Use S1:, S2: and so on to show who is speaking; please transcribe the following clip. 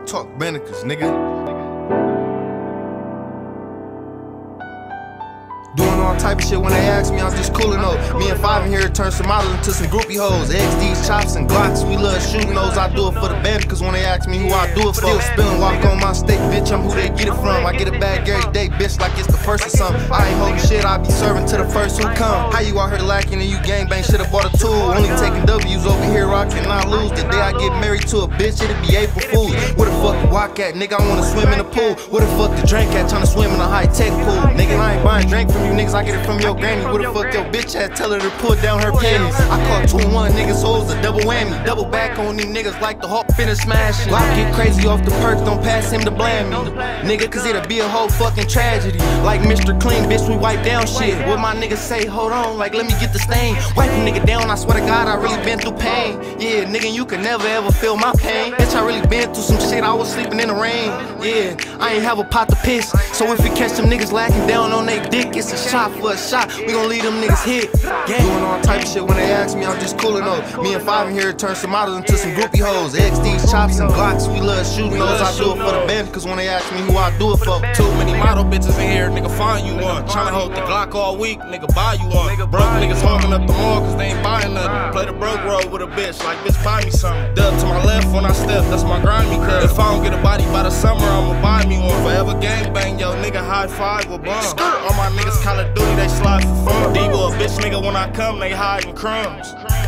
S1: Talk Bannicas, nigga. Doing all type of shit when they ask me, I'm just coolin' though. Me and Five in here turn some models into some groupie hoes. XDs, chops, and Glocks, we love shooting those. I do it for the Bannicas when they ask me who I do it for. Still spillin', walk on my steak, bitch, I'm who they get it from. I get a bag every day, bitch, like it's the first or something. I ain't holding shit, I be serving to the first who come. How you out here lacking and you gangbang, should've bought a tool. Only taking W's over here, I cannot lose. The day I get married to a bitch, it'll be April Fool's. Where the fuck the walk at, nigga, I wanna swim in the pool. Where the fuck the drink at, tryna swim in a high-tech pool. Nigga, I ain't buying drink from you niggas, I get it from your granny. Where the fuck your bitch at, tell her to pull down her panties. I call 2 and 1 niggas, so it's a double whammy. Double back on these niggas like the Hawk finna smash it. Glock get crazy off the perks, don't pass him to blame me. Nigga, cause it'll be a whole fucking tragedy. Like Mr. Clean, bitch, we wipe down shit. What my niggas say, hold on, like let me get the stain. Wipe a nigga down, I swear to God, I really been through pain. Yeah, nigga, you can never ever feel my pain. Bitch, I really been through some shit, I was sleeping in the rain. Yeah, I ain't have a pot to piss. So if we catch them niggas lacking down on they dick, it's a shot for a shot. We gon' leave them niggas hit. Doing all type of shit when they ask me, I'm just coolin' though. Me and Five in here turn some models into some groupie hoes. XDs, chops, and Glocks, we love shooting those. I do it for the Bannicas when they ask me who I do it for.
S2: Too many model bitches in here, nigga, find you one. Tryna hold the Glock all week, nigga, buy you one. Broke niggas hogging up the mall cause they ain't buying nothing. Play the broke road with a bitch, like bitch, buy me something. Dub to my left when I step, that's my grind me cuz. If I don't get a body by the summer, I'ma buy me one. Forever gangbang, yo, nigga, high five with bum. All my niggas Call of Duty, they slide for fun. Debo a bitch nigga when I come, they hiding crumbs.